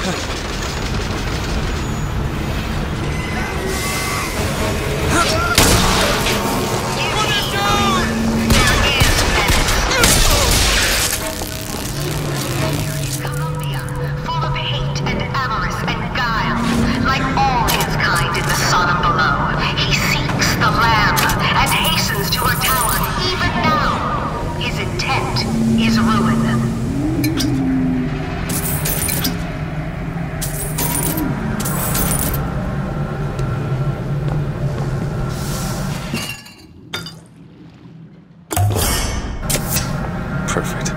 Perfect.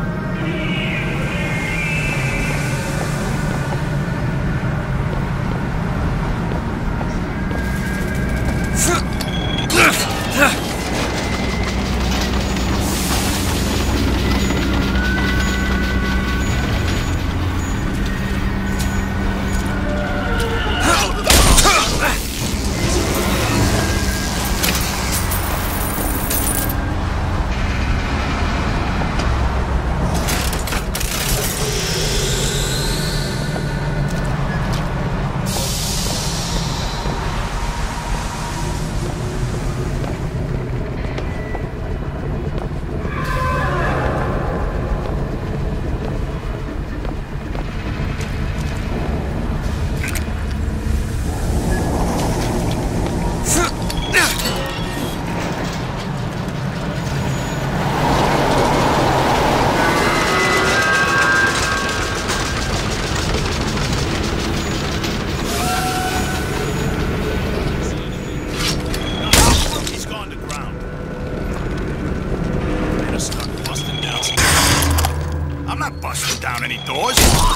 Busting down any doors.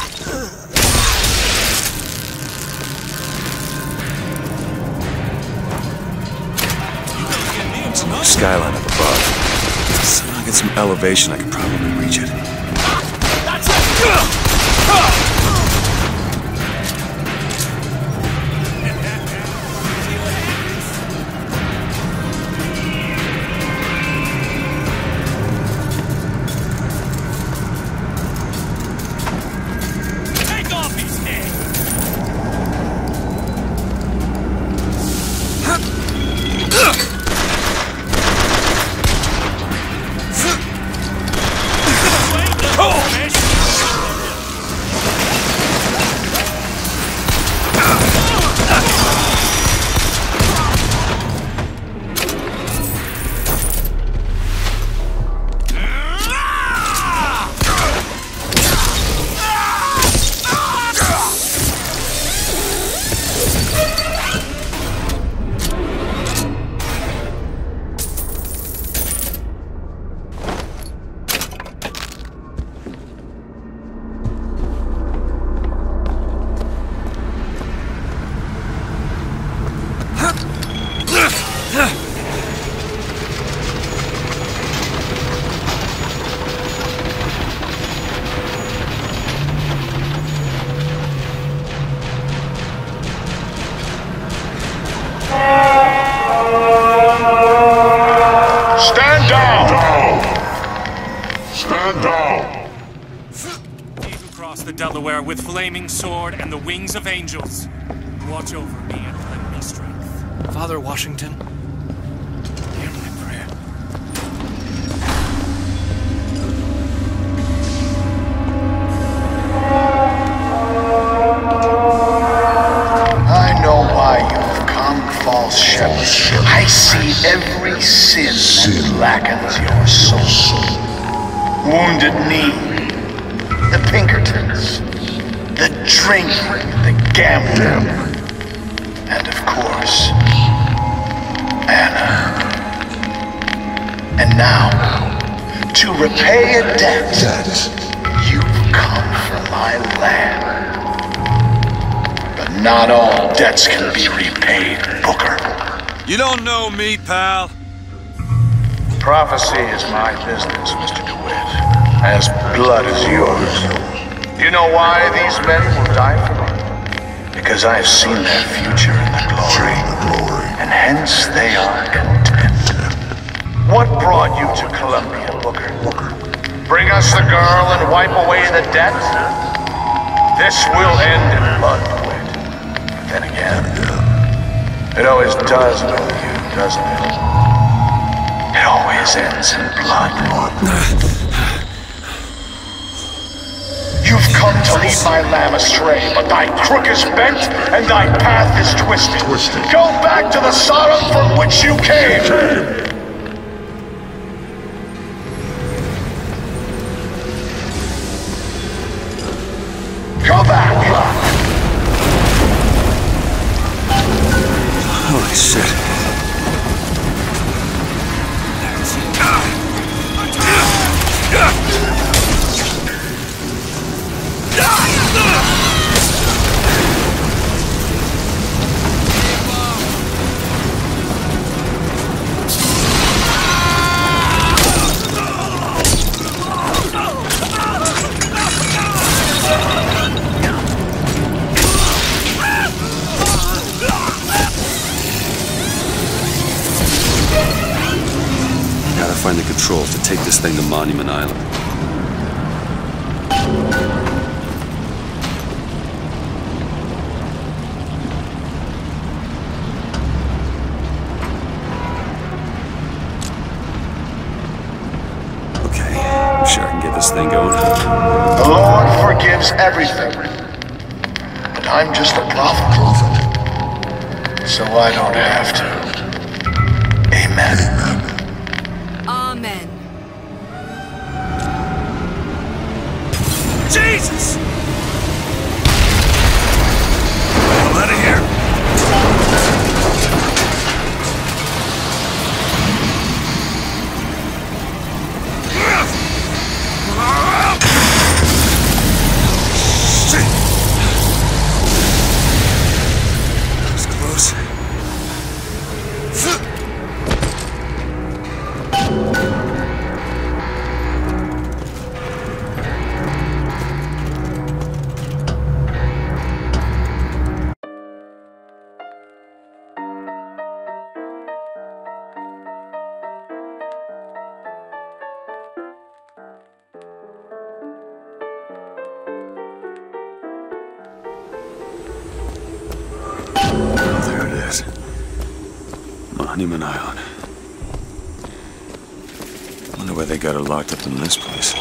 There's no skyline up above. So when I get some elevation, I can probably reach it. That's it! Stand down! Stand down! He who crossed the Delaware with flaming sword and the wings of angels, watch over me and lend me strength. Father Washington, hear my prayer. I know why you've come, false shepherd. I see every sin that blackens your soul. Wounded knee, the Pinkertons, the drinking, the gambling, and of course, Anna. And now, to repay a debt, you've come for my land. But not all debts can be repaid, Booker. You don't know me, pal. Prophecy is my business, Mr. DeWitt. As blood is yours. You know why these men will die for me? Because I have seen their future in the glory, and hence they are content. What brought you to Columbia, Booker? Bring us the girl and wipe away the debt? This will end blood quit. But then again, it always does with you, doesn't it? It always ends in blood. You've come to lead my lamb astray, but thy crook is bent and thy path is twisted. Go back to the Sodom from which you came! Go back! Holy shit. Find the controls to take this thing to Monument Island. Okay, I'm sure I can get this thing going. The Lord forgives everything, but I'm just a prophet, so I don't have to. Amen. Amen. Jesus! Well, out of here. Shit! That was close. Monument Island. Wonder why they got her locked up in this place.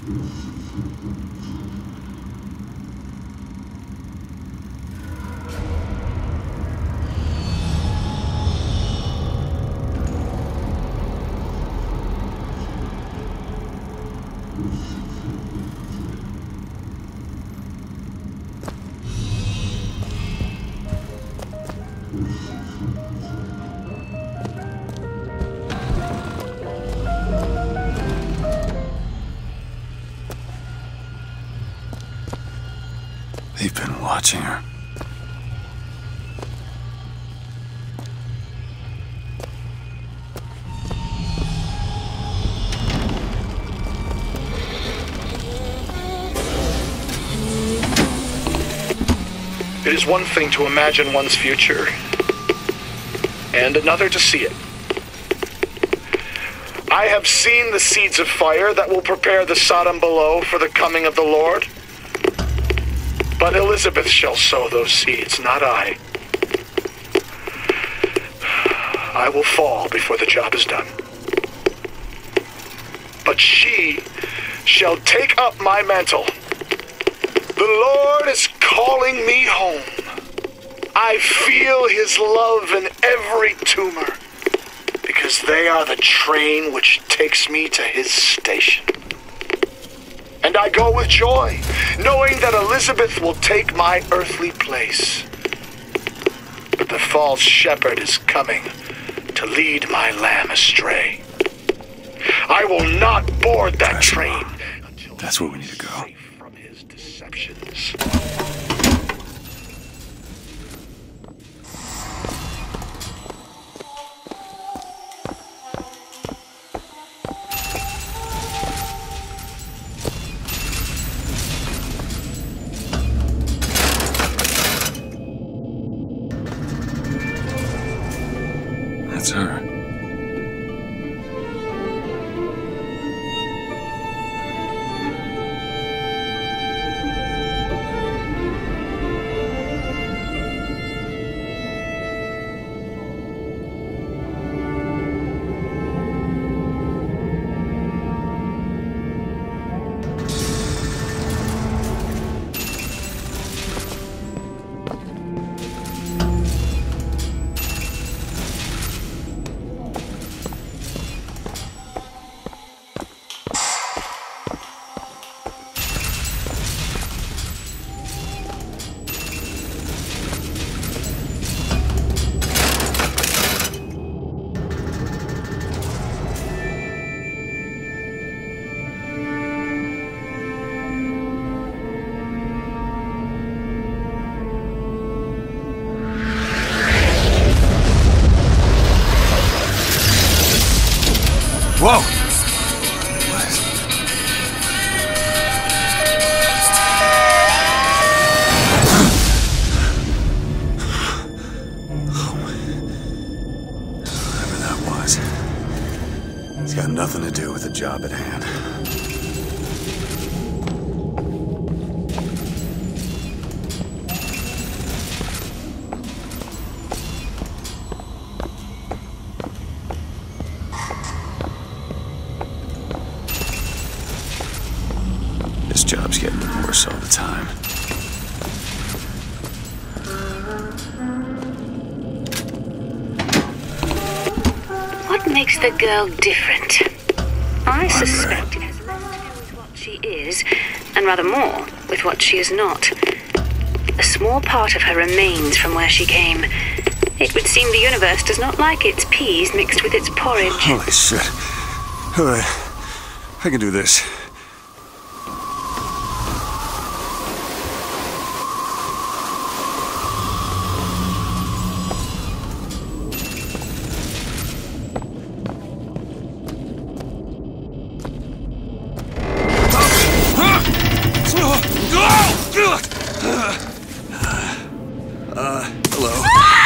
They've been watching her. It is one thing to imagine one's future, and another to see it. I have seen the seeds of fire that will prepare the Sodom below for the coming of the Lord. But Elizabeth shall sow those seeds, not I. I will fall before the job is done. But she shall take up my mantle. The Lord is calling me home. I feel his love in every tumor, because they are the train which takes me to his station. And I go with joy, knowing that Elizabeth will take my earthly place. But the false shepherd is coming to lead my lamb astray. I will not board that train until That's where we need to go. safe from his deceptions. That's her. Whoa! Whatever that was, it's got nothing to do with the job at hand. This job's getting worse all the time. What makes the girl different? I suspect it has less to do with what she is, and rather more with what she is not. A small part of her remains from where she came. It would seem the universe does not like its peas mixed with its porridge. Holy shit. Alright, I can do this. Hello.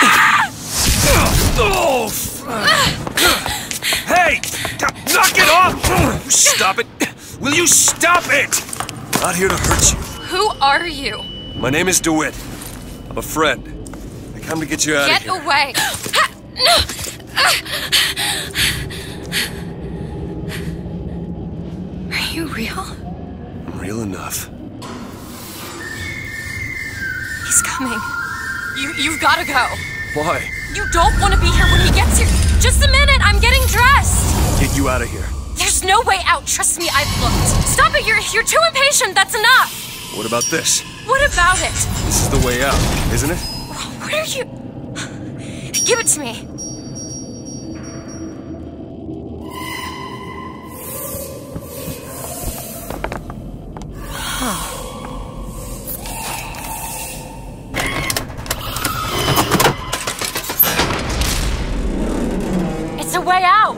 Hey! Knock it off! Stop it! Will you stop it? Not here to hurt you. Who are you? My name is DeWitt. I'm a friend. I come to get you out of Get here. away! Are you real? real enough. He's coming. You've gotta go. Why? You don't want to be here when he gets here. Just a minute, I'm getting dressed. Get you out of here. There's no way out, trust me, I've looked. Stop it, you're too impatient, that's enough. What about this? What about it? This is the way out, isn't it? What are you... Give it to me. It's a way out.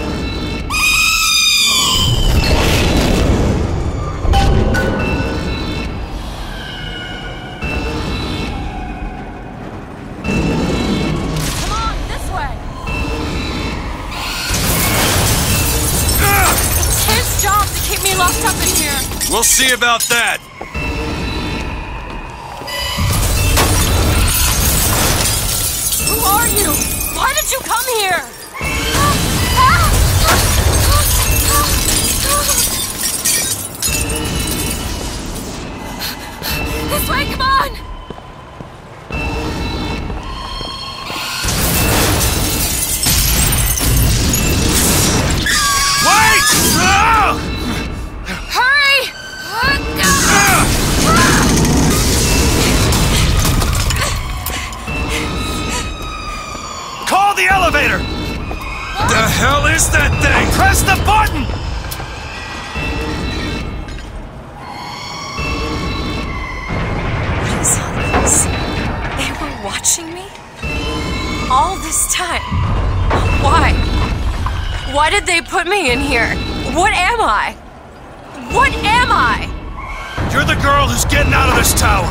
Come on, this way. It's his job to keep me locked up in here. We'll see about that. Who are you? Why did you come here? This way, come on! Wait! Hurry! Call the elevator! The hell is that thing? Press the button! What is all this? They were watching me? All this time? Why? Why did they put me in here? What am I? What am I? You're the girl who's getting out of this tower.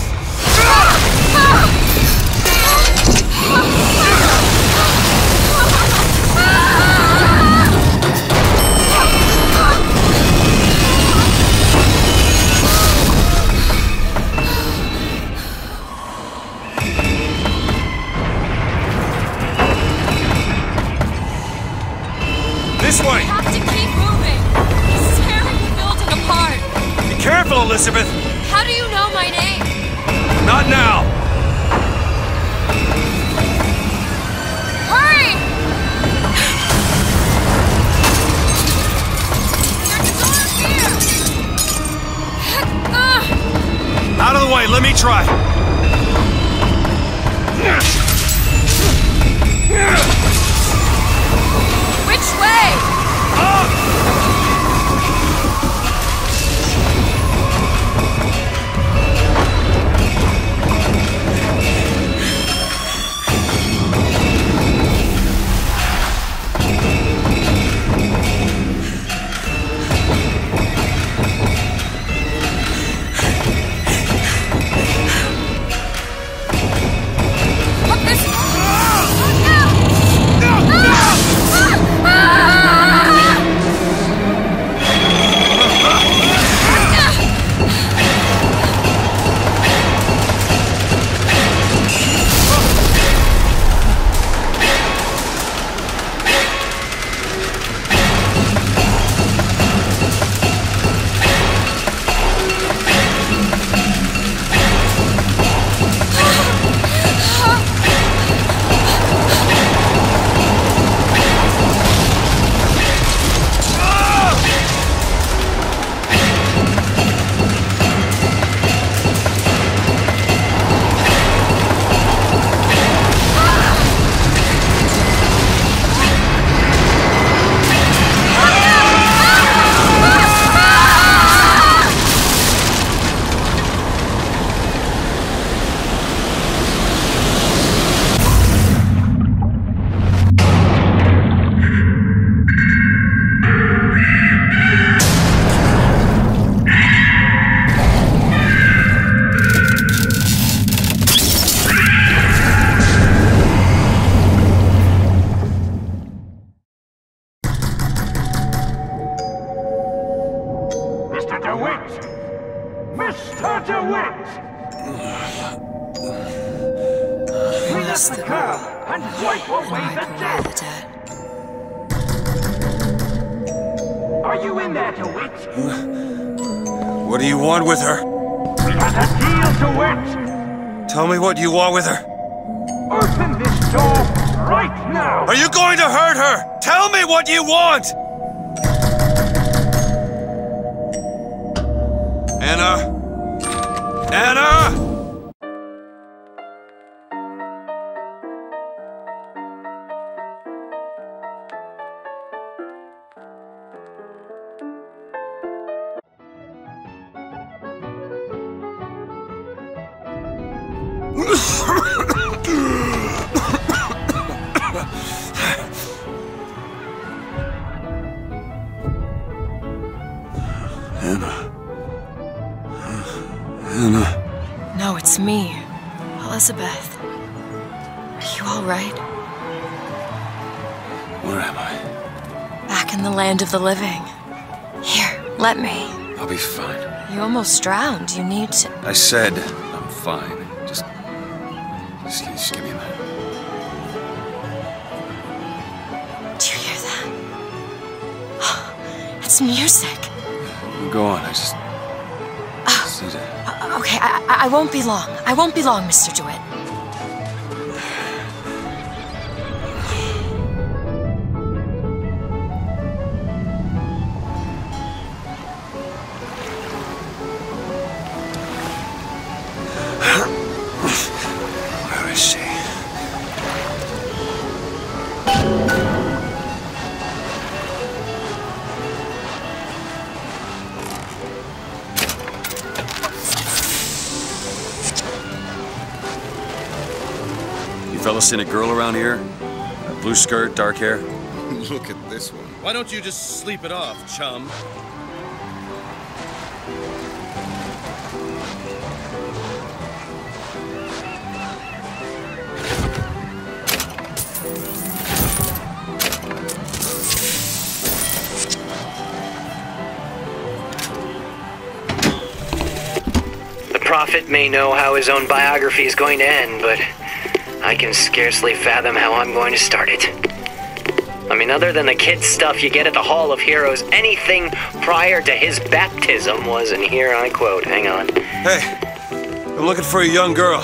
This way! We have to keep moving. He's tearing the building apart. Be careful, Elizabeth! How do you know my name? Not now! Hurry! There's a door here! Out of the way, let me try! Which way? Up this way! Mr. DeWitt! Clean up the girl and wipe away the debt! Are you in there, DeWitt? What do you want with her? We had a deal to it. Tell me what you want with her. Open this door right now. Are you going to hurt her? Tell me what you want! Anna? Anna! Anna. No, it's me, Elizabeth. Are you all right? Where am I? Back in the land of the living. Here, let me. I'll be fine. You almost drowned. You need to... I said I'm fine. Just give me a minute. Do you hear that? It's music. Go on, I just need to... Okay, I won't be long. I won't be long, Mr. DeWitt. Where is she? You fellas seen a girl around here? A blue skirt, dark hair? Look at this one. Why don't you just sleep it off, chum? The prophet may know how his own biography is going to end, but I can scarcely fathom how I'm going to start it. I mean, other than the kid stuff you get at the Hall of Heroes, anything prior to his baptism was, and here I quote, hang on. Hey, I'm looking for a young girl.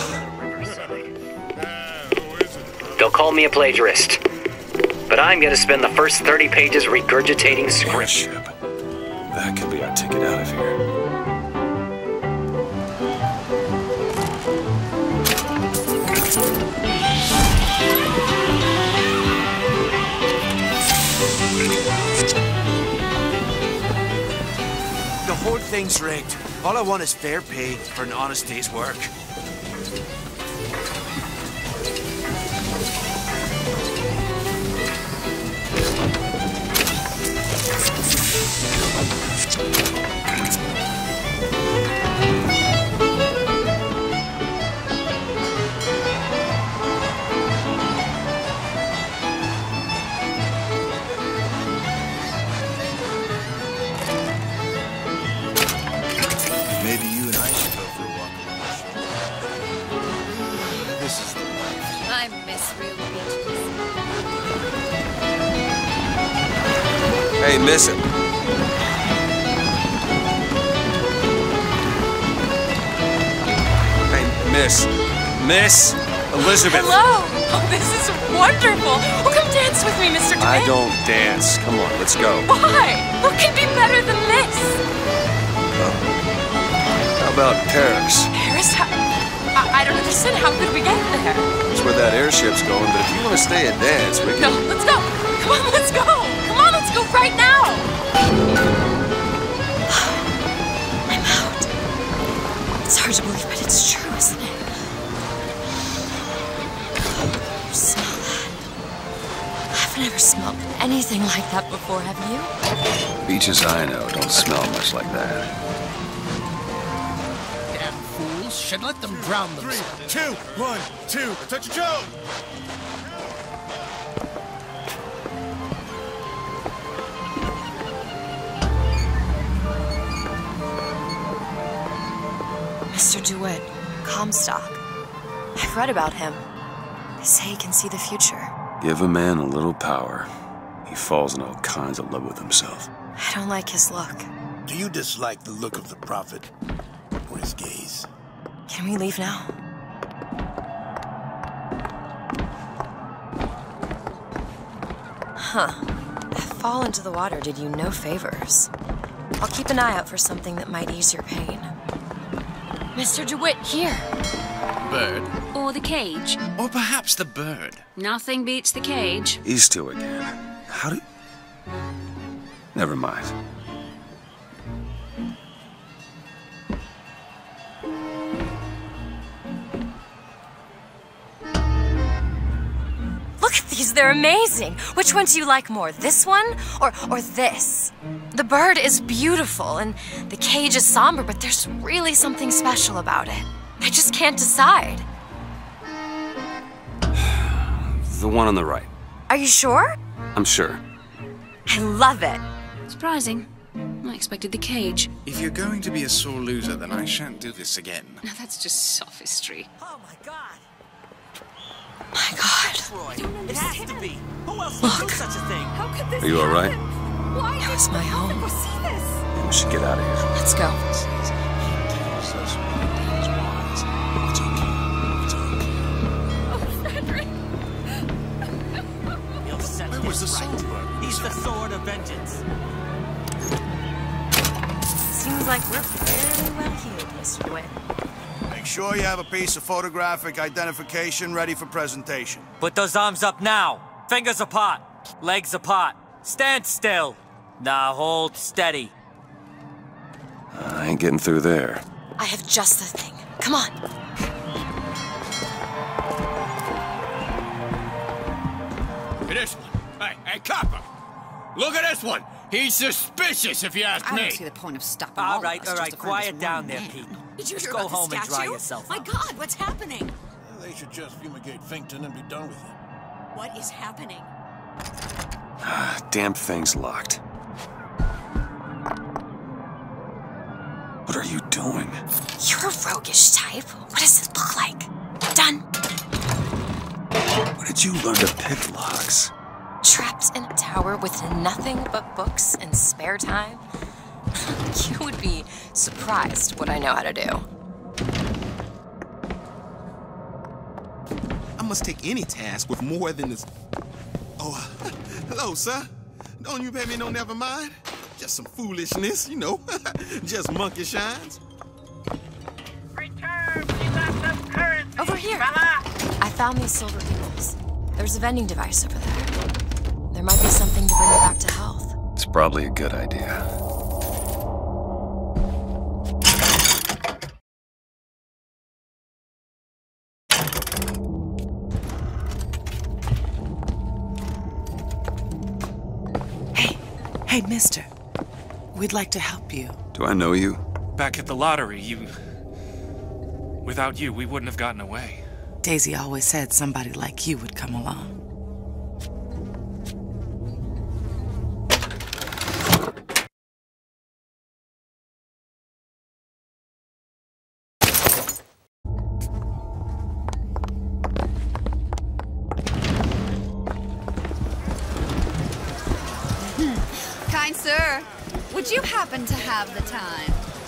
They'll call me a plagiarist, but I'm going to spend the first 30 pages regurgitating script. Airship. That could be our ticket out of here. The whole thing's rigged. All I want is fair pay for an honest day's work. Maybe you and I should go for a walk along the shore. This is the life. I miss real beaches. Hey, miss it. Hey, miss. Miss Elizabeth. Hello! Oh, this is wonderful! Oh, come dance with me, Mr. DeWitt. I don't dance. Come on, let's go. Why? What could be better than this? How about Paris? Paris? I don't understand. How could we get there? That's where that airship's going, but if you want to stay and dance, we No, can... let's go! Come on, let's go! Come on, let's go right now! I'm out. It's hard to believe, but it's true, isn't it? You smell that? I've never smelled anything like that before, have you? Beaches I know don't smell much like that. Damn fools should let them drown themselves. 3, 2, 1, 2, touch a Joe! Mr. DeWitt, Comstock. I've read about him. They say he can see the future. Give a man a little power, he falls in all kinds of love with himself. I don't like his look. Do you dislike the look of the Prophet? Or his gaze? Can we leave now? Huh. That fall into the water did you no favors. I'll keep an eye out for something that might ease your pain. Mr. DeWitt, here. Bird. Or the cage. Or perhaps the bird. Nothing beats the cage. These two again. How do... Never mind. Look at these, they're amazing. Which one do you like more, this one or this? The bird is beautiful and the cage is somber, but there's really something special about it. I just can't decide. The one on the right. Are you sure? I'm sure. I love it. Surprising. I expected the cage. If you're going to be a sore loser, then I shan't do this again. Now that's just sophistry. Oh my God! My God. It has to be. Who else would do such a thing? How could this Are you all right? happen? Why It was my home. did see this? We should get out of here. Let's go. Oh, Frederick. He'll set this right. He's the sword of vengeance. Seems like we're fairly well healed, Mr. DeWitt. Make sure you have a piece of photographic identification ready for presentation. Put those arms up now. Fingers apart. Legs apart. Stand still. Now hold steady. I ain't getting through there. I have just the thing. Come on. Look at this one. Hey, copper. Look at this one. He's suspicious, if you ask me. I don't see the point of stopping All all right, of us just to find quiet this down one there, man. Pete. Did you Just hear go about the home and dry statue? yourself My out. God, what's happening? They should just fumigate Finkton and be done with it. What is happening? Damn thing's locked. What are you doing? You're a roguish type. What does it look like? Done. Where did you learn to pick locks? Trapped in a tower with nothing but books and spare time? You would be surprised what I know how to do. I must take any task with more than this. Oh, hello, sir. Don't you pay me no never mind? Just some foolishness, you know. Just monkey shines. Over here. I found these silver eagles. There's a vending device over there. There might be something to bring you back to health. It's probably a good idea. Hey, mister. We'd like to help you. Do I know you? Back at the lottery, without you, we wouldn't have gotten away. Daisy always said somebody like you would come along. Kind sir, would you happen to have the time?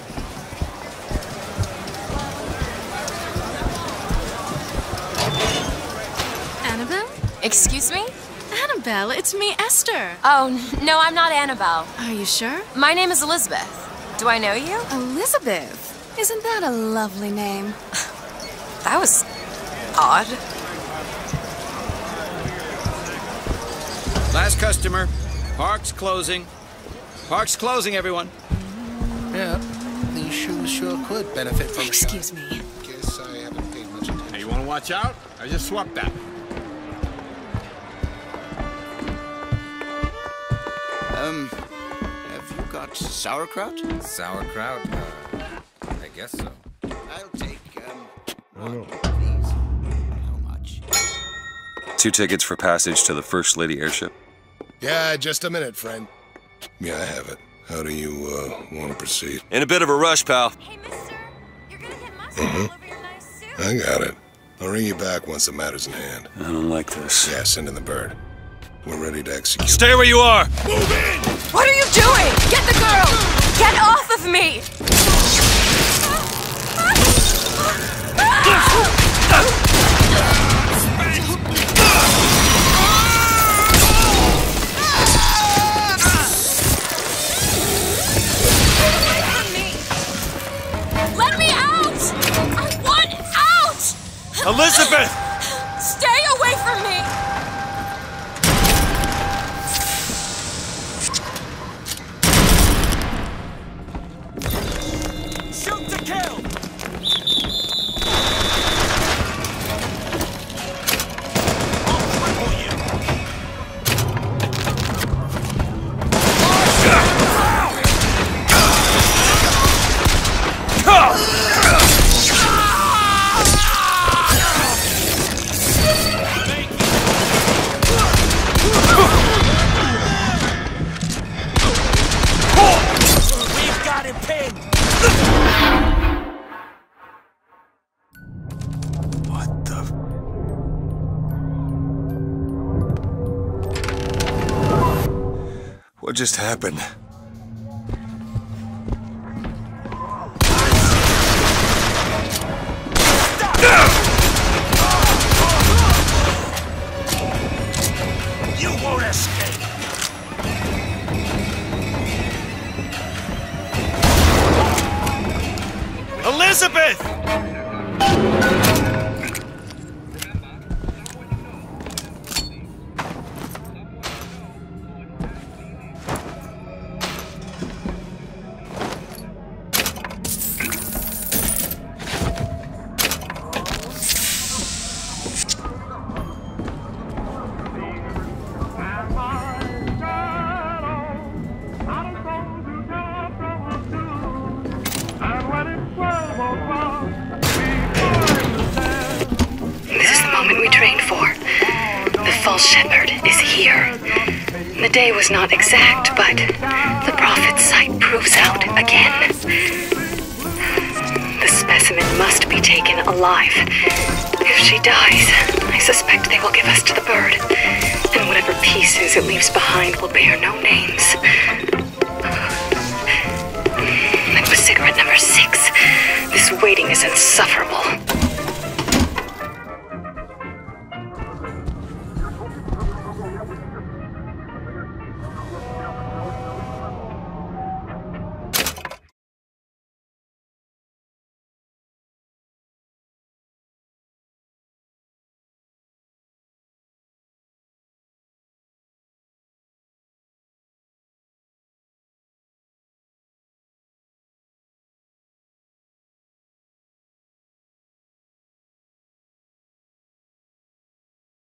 Annabelle? Excuse me? Annabelle, it's me, Esther. Oh, no, I'm not Annabelle. Are you sure? My name is Elizabeth. Do I know you? Elizabeth? Isn't that a lovely name? That was odd. Last customer. Park's closing. Park's closing, everyone. Yeah, these shoes sure could benefit from Excuse me. Guess I haven't paid much attention. Hey, you want to watch out? I just swapped that. Have you got sauerkraut? Sauerkraut? I guess so. I'll take, one, please. How much? 2 tickets for passage to the First Lady airship. Yeah, just a minute, friend. Yeah, I have it. How do you, want to proceed? In a bit of a rush, pal. Hey, mister. You're gonna get mustard all over your nice suit. I got it. I'll ring you back once the matter's in hand. I don't like this. Yeah, send in the bird. We're ready to execute. Stay where you are! Move in! What are you doing? Get the girl! Get off of me! Let me out! I want out! Elizabeth! Stay away from me! Shoot to kill! We've got him pinned! What the? What just happened? You won't escape! Elizabeth! This is the moment we trained for. The false shepherd is here. The day was not exact, but the prophet's sight proves out again. The specimen must be taken alive. If she dies, I suspect they will give us to the bird, and whatever pieces it leaves behind will bear no names. That was cigarette number 6. This waiting is insufferable.